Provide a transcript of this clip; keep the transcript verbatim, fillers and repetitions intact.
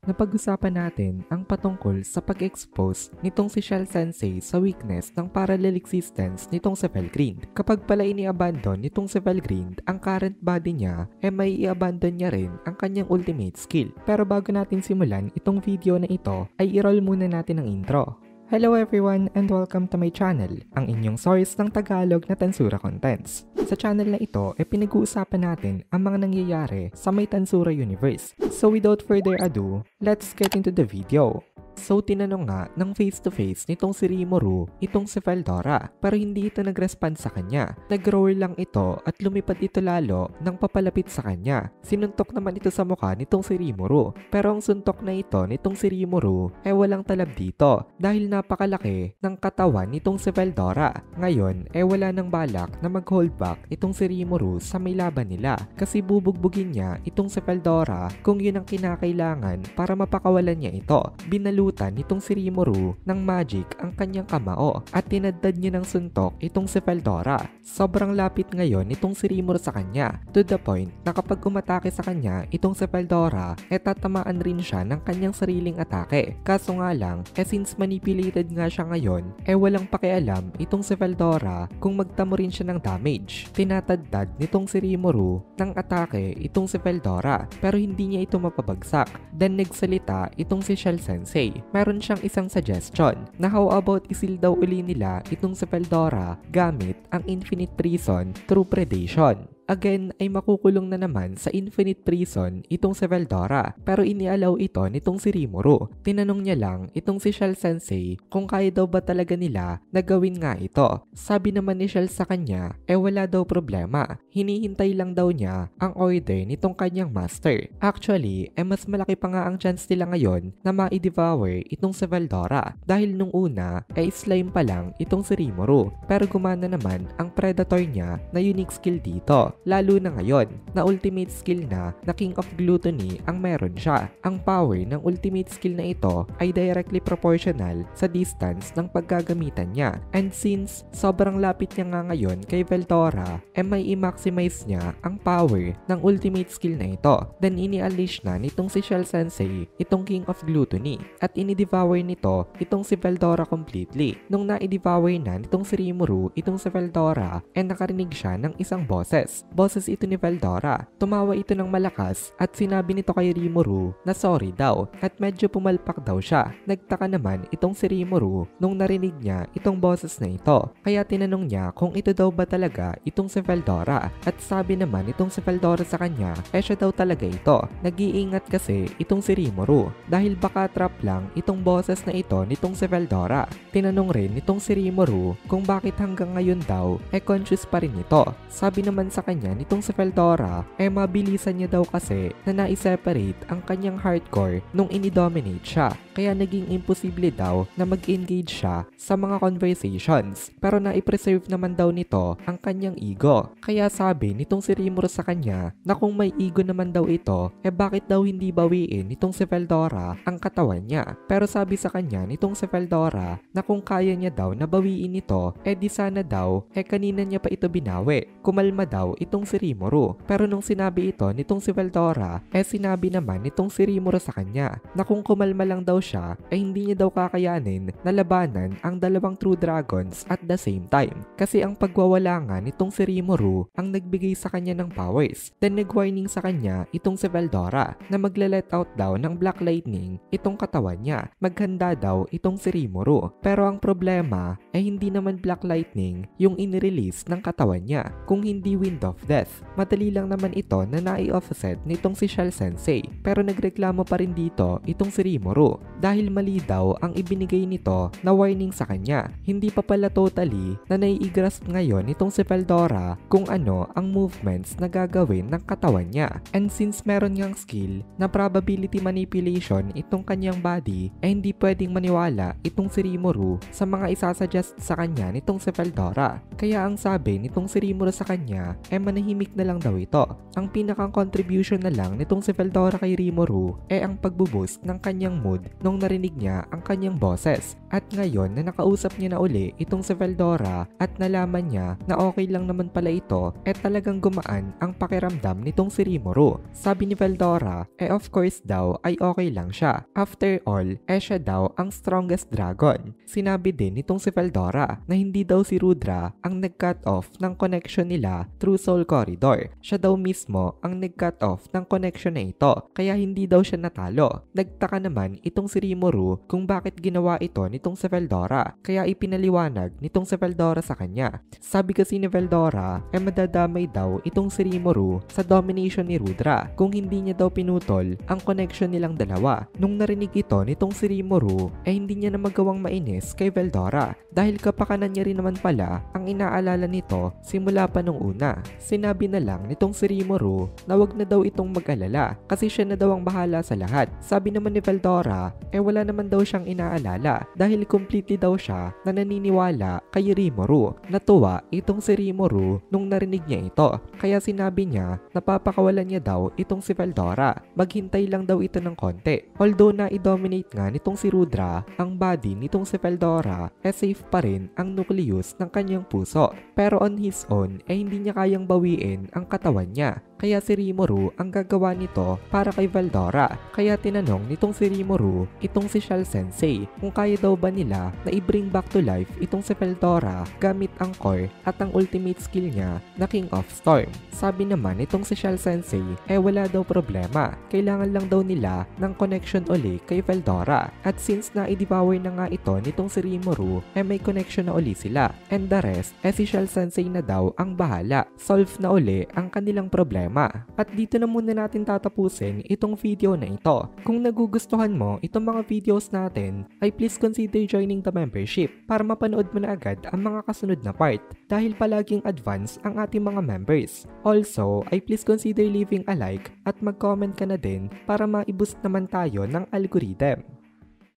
napag-usapan natin ang patungkol sa pag-expose nitong si Shell Sensei sa weakness ng parallel existence nitong si Felgrind. Kapag pala ini-abandon nitong si Felgrind ang current body niya, eh may i-abandon niya rin ang kanyang ultimate skill. Pero bago natin simulan itong video na ito, ay i-roll muna natin ang intro. Hello everyone and welcome to my channel, ang inyong source ng Tagalog na Tensura contents. Sa channel na ito, e pinag-uusapan natin ang mga nangyayari sa may Tensura universe. So without further ado, let's get into the video. So tinanong nga ng face-to-face nitong si Rimuru itong si Veldora, pero hindi ito nag-respond sa kanya. Nag-roar lang ito at lumipad ito lalo nang papalapit sa kanya. Sinuntok naman ito sa mukha nitong si Rimuru, pero ang suntok na ito nitong si Rimuru ay walang talab dito dahil napakalaki ng katawan nitong si Veldora. Ngayon ay wala nang balak na mag-hold back itong si Rimuru sa may laban nila kasi bubugbugin niya itong si Veldora kung yun ang kinakailangan para mapakawalan niya ito. Binalutan nitong si Rimuru ng magic ang kanyang kamao at tinaddad niya ng suntok itong si Veldora. Sobrang lapit ngayon nitong si Rimuru sa kanya to the point na kapag umatake sa kanya itong si Veldora, e tatamaan rin siya ng kanyang sariling atake. Kaso nga lang, e since manipulated nga siya ngayon, e walang pakialam itong si Veldora kung magtamo rin siya ng damage. Tinataddad nitong si Rimuru ng atake itong si Veldora pero hindi niya ito mapabagsak. Then nagsalita itong si Shell Sensei. Meron siyang isang suggestion na how about isil daw uli nila itong si Veldora gamit ang Infinite Prison through Predation. Again ay makukulong na naman sa Infinite Prison itong si Veldora pero inialaw ito nitong si Rimuru. Tinanong niya lang itong si Shell Sensei kung kaya daw ba talaga nila na gawin nga ito. Sabi naman ni Shell sa kanya eh wala daw problema. Hinihintay lang daw niya ang order nitong kanyang master. Actually eh mas malaki pa nga ang chance nila ngayon na ma-devour itong si Veldora dahil nung una ay eh, slime pa lang itong si Rimuru pero gumana naman ang predator niya na unique skill dito. Lalo na ngayon na ultimate skill na na King of Gluttony ang meron siya. Ang power ng ultimate skill na ito ay directly proportional sa distance ng paggagamitan niya. And since sobrang lapit niya nga ngayon kay Veldora, eh may i-maximize niya ang power ng ultimate skill na ito. Then ini-unleash na nitong si Shell Sensei itong King of Gluttony at ini-devour nito itong si Veldora completely. Nung na-devour na nitong si Rimuru itong si Veldora, eh nakarinig siya ng isang boses. Boses ito ni Veldora. Tumawa ito ng malakas at sinabi nito kay Rimuru na sorry daw at medyo pumalpak daw siya. Nagtaka naman itong si Rimuru nung narinig niya itong boses na ito. Kaya tinanong niya kung ito daw ba talaga itong si Veldora at sabi naman itong si Veldora sa kanya eh siya daw talaga ito. Nag-iingat kasi itong si Rimuru dahil baka trap lang itong boses na ito nitong si Veldora. Tinanong rin itong si Rimuru kung bakit hanggang ngayon daw eh conscious pa rin ito. Sabi naman sa kanya nitong si Veldora eh mabilisan niya daw kasi na nai-separate ang kanyang hardcore nung ini-dominate siya. Kaya naging imposible daw na mag-engage siya sa mga conversations pero nai-preserve naman daw nito ang kanyang ego. Kaya sabi nitong si Rimuru sa kanya na kung may ego naman daw ito eh bakit daw hindi bawiin nitong si Veldora ang katawan niya. Pero sabi sa kanya nitong si Veldora na kung kaya niya daw na bawiin ito eh di sana daw eh kanina niya pa ito binawi. Kumalma daw itong si Rimuru. Pero nung sinabi ito nitong si Veldora, eh sinabi naman nitong si Rimuru sa kanya na kung kumalma lang daw siya, eh hindi niya daw kakayanin na labanan ang dalawang true dragons at the same time. Kasi ang pagwawala nga nitong si Rimuru ang nagbigay sa kanya ng powers. Then nag-warning sa kanya itong si Veldora na magla-let out daw ng Black Lightning itong katawan niya. Maghanda daw itong si Rimuru. Pero ang problema ay eh hindi naman Black Lightning yung inirelease ng katawan niya, kung hindi Wind of Death. Madali lang naman ito na nai-offset nitong si Shell Sensei pero nagreklamo pa rin dito itong si Rimuru dahil mali daw ang ibinigay nito na warning sa kanya. Hindi pa pala totally na nai-grasp ngayon itong si Veldora kung ano ang movements na gagawin ng katawan niya. And since meron niyang skill na probability manipulation itong kanyang body, ay hindi pwedeng maniwala itong si Rimuru sa mga isasuggest sa kanya nitong si Veldora. Kaya ang sabi nitong si Rimuru sa kanya, eh eh manahimik na lang daw ito. Ang pinakang contribution na lang nitong si Veldora kay Rimuru eh ang pagbuboost ng kanyang mood nung narinig niya ang kanyang boses. At ngayon na nakausap niya na uli itong si Veldora at nalaman niya na okay lang naman pala ito, eh talagang gumaan ang pakiramdam nitong si Rimuru. Sabi ni Veldora, eh of course daw ay okay lang siya. After all, eh siya daw ang strongest dragon. Sinabi din nitong si Veldora na hindi daw si Rudra ang nag-cut off ng connection nila through Soul Corridor. Siya daw mismo ang nag-cut off ng connection na ito, kaya hindi daw siya natalo. Nagtaka naman itong si Rimuru kung bakit ginawa ito nitong si Veldora, kaya ipinaliwanag nitong si Veldora sa kanya. Sabi kasi ni Veldora, eh madadamay daw itong si Rimuru sa domination ni Rudra kung hindi niya daw pinutol ang connection nilang dalawa. Nung narinig ito nitong si Rimuru, eh hindi niya na magawang mainis kay Veldora dahil kapakanan niya rin naman pala ang inaalala nito simula pa nung una. Sinabi na lang nitong si Rimuru na wag na daw itong mag-alala kasi siya na daw ang bahala sa lahat. Sabi naman ni Veldora, eh wala naman daw siyang inaalala dahil completely daw siya na naniniwala kay Rimuru. Natuwa itong si Rimuru nung narinig niya ito, kaya sinabi niya na papakawalan niya daw itong si Veldora. Maghintay lang daw ito ng konti. Although na i-dominate nga nitong si Rudra ang body nitong si Veldora, eh safe pa rin ang nucleus ng kanyang puso. Pero on his own, eh hindi niya kayang bawiin ang katawan niya. Kaya si Rimuru ang gagawa nito para kay Veldora. Kaya tinanong nitong si Rimuru itong si Shell Sensei kung kaya daw ba nila na i-bring back to life itong si Veldora gamit ang core at ang ultimate skill niya na King of Storm. Sabi naman itong si Shell Sensei, eh wala daw problema. Kailangan lang daw nila ng connection uli kay Veldora. At since na i-devour na nga ito nitong si Rimuru, eh may connection na uli sila. And the rest, eh si Shell Sensei na daw ang bahala. Solve na uli ang kanilang problema. At dito na muna natin tatapusin itong video na ito. Kung nagugustuhan mo itong mga videos natin, ay please consider joining the membership para mapanood mo na agad ang mga kasunod na part dahil palaging advance ang ating mga members. Also, ay please consider leaving a like at mag-comment ka na din para ma-boost naman tayo ng algorithm.